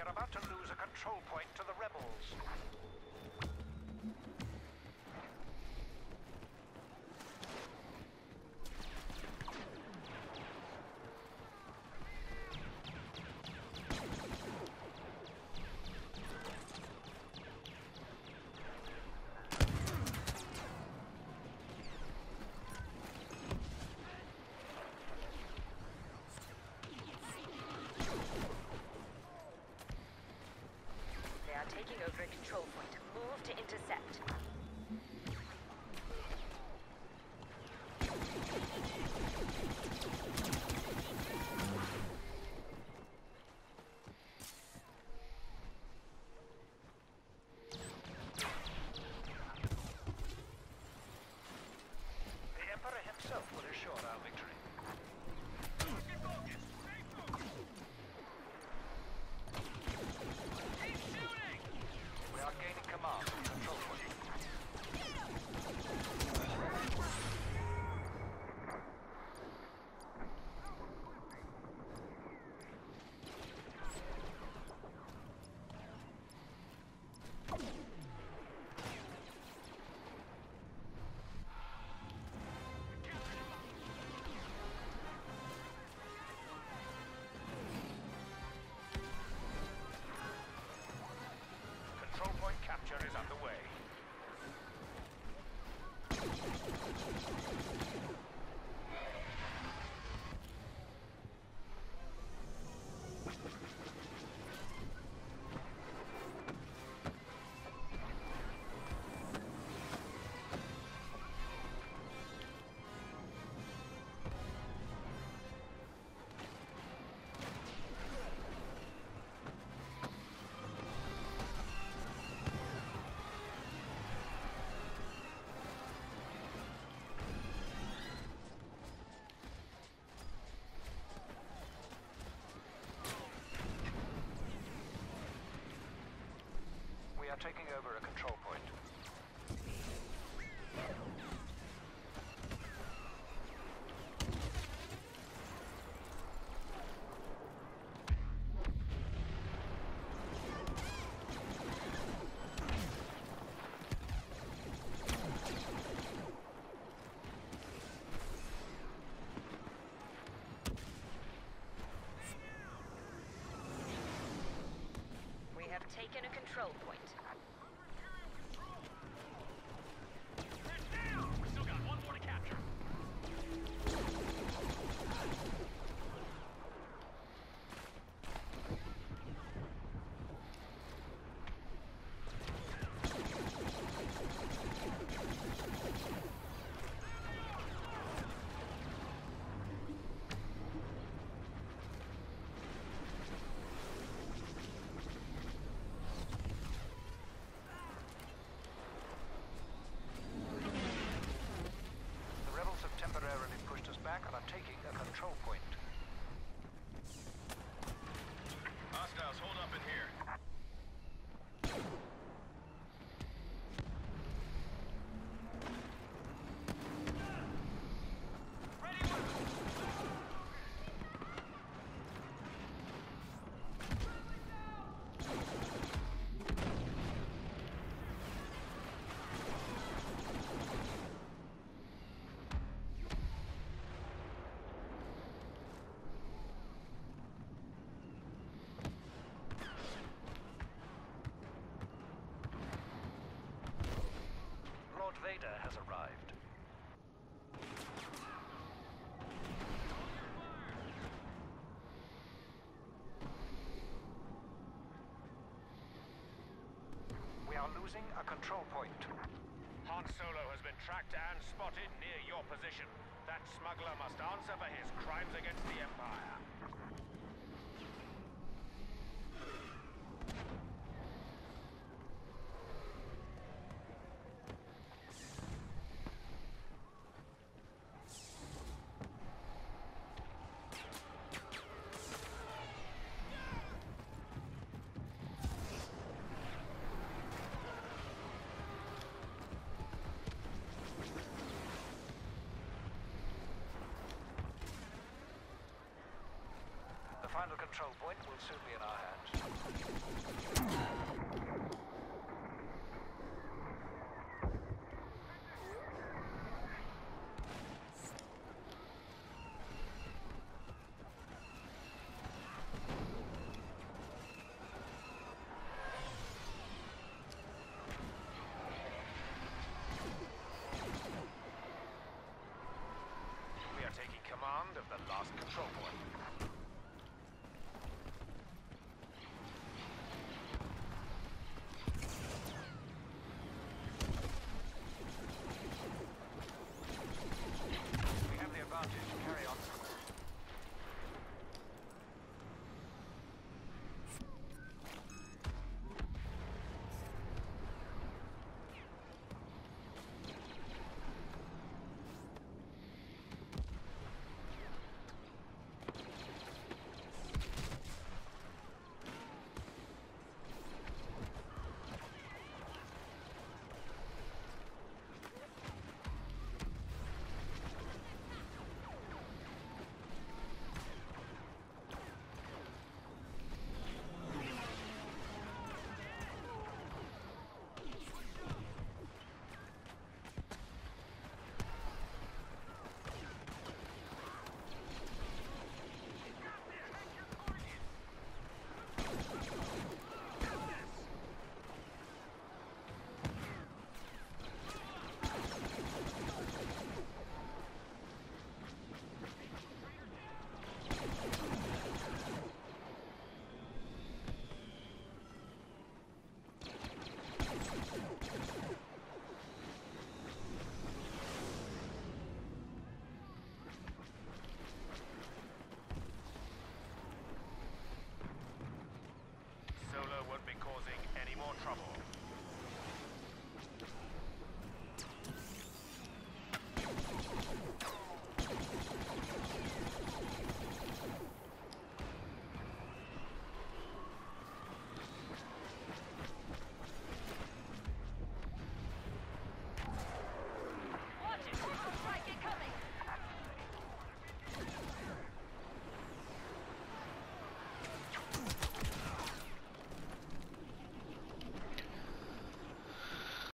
are about to lose a control point to the rebels. They are taking over a control point. Move to intercept. The Emperor himself will assure our victory. We are gaining command of the control point. Control point capture is underway. We are taking over a control point. We have taken a control point. We still got one more to capture. The rebels have temporarily pushed us back and are taking a control point. Hostiles, hold up in here. Lord Vader has arrived. We are losing a control point. Han Solo has been tracked and spotted near your position. That smuggler must answer for his crimes against the Empire. final control point will soon be in our hands. We are taking command of the last control point.